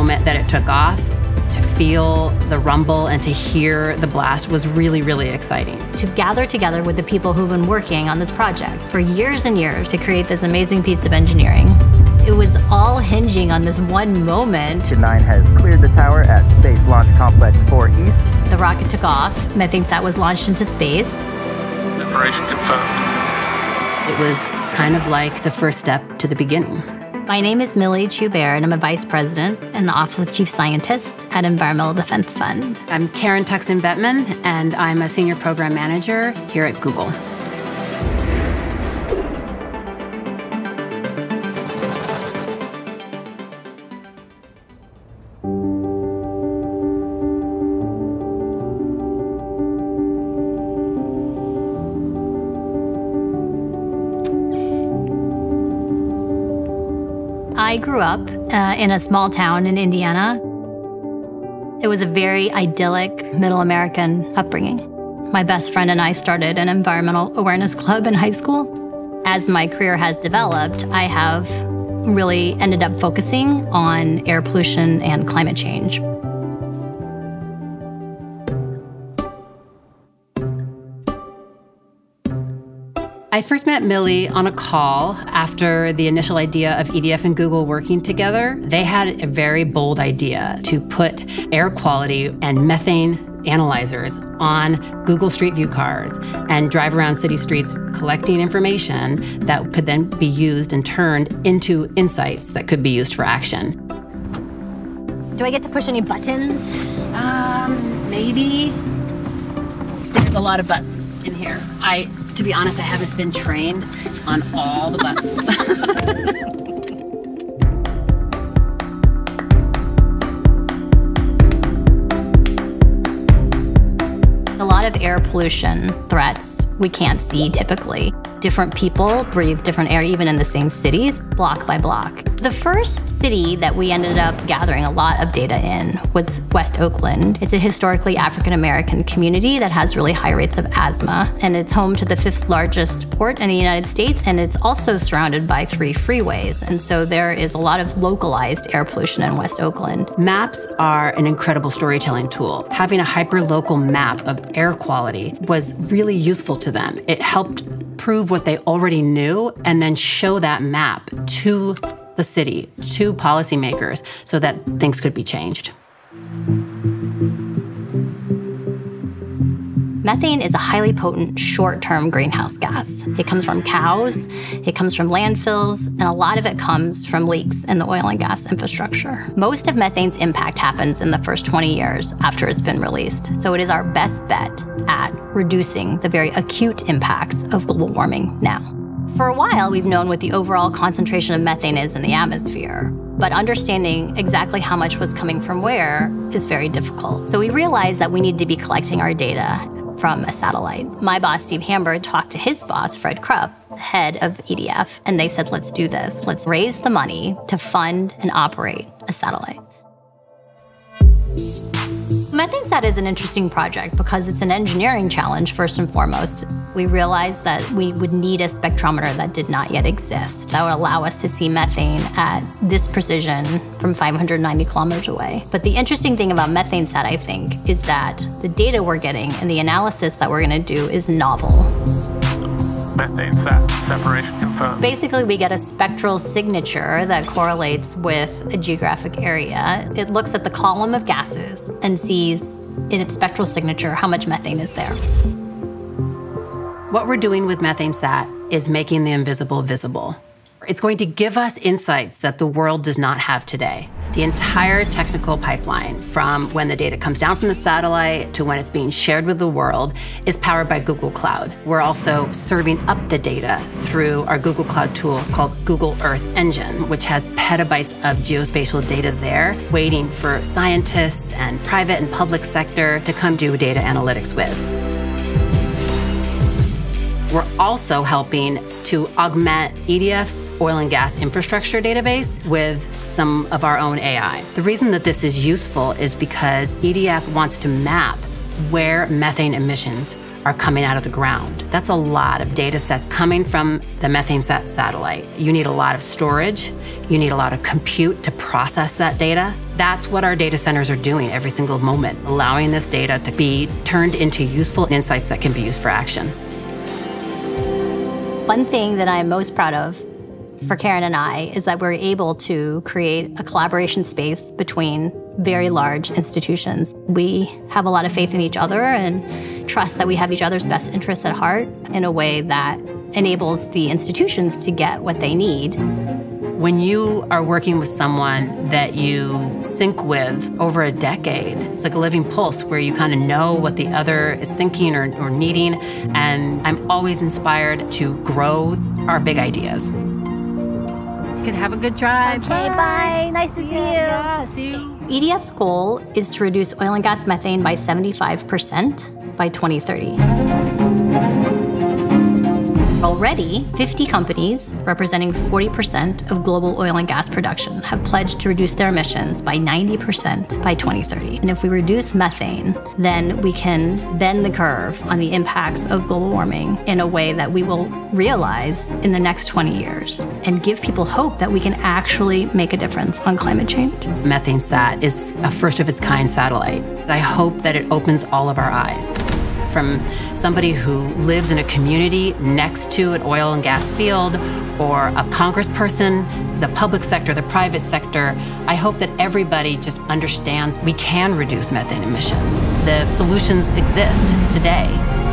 moment that it took off, to feel the rumble and to hear the blast was really, really exciting. To gather together with the people who've been working on this project for years and years to create this amazing piece of engineering. It was all hinging on this one moment. 9 has cleared the tower at Space Launch Complex 4 East. The rocket took off. MethaneSAT was launched into space. Separation confirmed. It was kind of like the first step to the beginning. My name is Millie Schubert, and I'm a vice president in the Office of Chief Scientist at Environmental Defense Fund. I'm Karen Tuxen-Bettman, and I'm a senior program manager here at Google. I grew up in a small town in Indiana. It was a very idyllic middle American upbringing. My best friend and I started an environmental awareness club in high school. As my career has developed, I have really ended up focusing on air pollution and climate change. I first met Millie on a call after the initial idea of EDF and Google working together. They had a very bold idea to put air quality and methane analyzers on Google Street View cars and drive around city streets collecting information that could then be used and turned into insights that could be used for action. Do I get to push any buttons? Maybe. There's a lot of buttons in here. To be honest, I haven't been trained on all the buttons. A lot of air pollution threats we can't see typically. Different people breathe different air, even in the same cities, block by block. The first city that we ended up gathering a lot of data in was West Oakland. It's a historically African-American community that has really high rates of asthma, and it's home to the 5th largest port in the United States, and it's also surrounded by 3 freeways. And so there is a lot of localized air pollution in West Oakland. Maps are an incredible storytelling tool. Having a hyper-local map of air quality was really useful to them. It helped prove what they already knew and then show that map to the city, to policymakers, so that things could be changed. Methane is a highly potent short-term greenhouse gas. It comes from cows, it comes from landfills, and a lot of it comes from leaks in the oil and gas infrastructure. Most of methane's impact happens in the first 20 years after it's been released, so it is our best bet at reducing the very acute impacts of global warming now. For a while, we've known what the overall concentration of methane is in the atmosphere, but understanding exactly how much was coming from where is very difficult. So we realized that we need to be collecting our data from a satellite. My boss, Steve Hamburg, talked to his boss, Fred Krupp, head of EDF, and they said, let's do this. Let's raise the money to fund and operate a satellite. MethaneSAT is an interesting project because it's an engineering challenge, first and foremost. We realized that we would need a spectrometer that did not yet exist. That would allow us to see methane at this precision from 590 kilometers away. But the interesting thing about MethaneSAT, I think, is that the data we're getting and the analysis that we're going to do is novel. MethaneSAT, separation confirmed. Basically, we get a spectral signature that correlates with a geographic area. It looks at the column of gases and sees in its spectral signature how much methane is there. What we're doing with MethaneSAT is making the invisible visible. It's going to give us insights that the world does not have today. The entire technical pipeline, from when the data comes down from the satellite to when it's being shared with the world, is powered by Google Cloud. We're also serving up the data through our Google Cloud tool called Google Earth Engine, which has petabytes of geospatial data there, waiting for scientists and private and public sector to come do data analytics with. We're also helping to augment EDF's oil and gas infrastructure database with some of our own AI. The reason that this is useful is because EDF wants to map where methane emissions are coming out of the ground. That's a lot of data sets coming from the MethaneSAT satellite. You need a lot of storage. You need a lot of compute to process that data. That's what our data centers are doing every single moment, allowing this data to be turned into useful insights that can be used for action. One thing that I'm most proud of for Karen and I is that we're able to create a collaboration space between very large institutions. We have a lot of faith in each other and trust that we have each other's best interests at heart in a way that enables the institutions to get what they need. When you are working with someone that you sync with over a decade, it's like a living pulse where you kind of know what the other is thinking or needing, and I'm always inspired to grow our big ideas. You can have a good drive. Okay, bye. Nice to see you. Yeah, see you. EDF's goal is to reduce oil and gas methane by 75% by 2030. Already, 50 companies, representing 40% of global oil and gas production, have pledged to reduce their emissions by 90% by 2030. And if we reduce methane, then we can bend the curve on the impacts of global warming in a way that we will realize in the next 20 years and give people hope that we can actually make a difference on climate change. MethaneSAT is a first-of-its-kind satellite. I hope that it opens all of our eyes. From somebody who lives in a community next to an oil and gas field, or a congressperson, the public sector, the private sector, I hope that everybody just understands we can reduce methane emissions. The solutions exist today.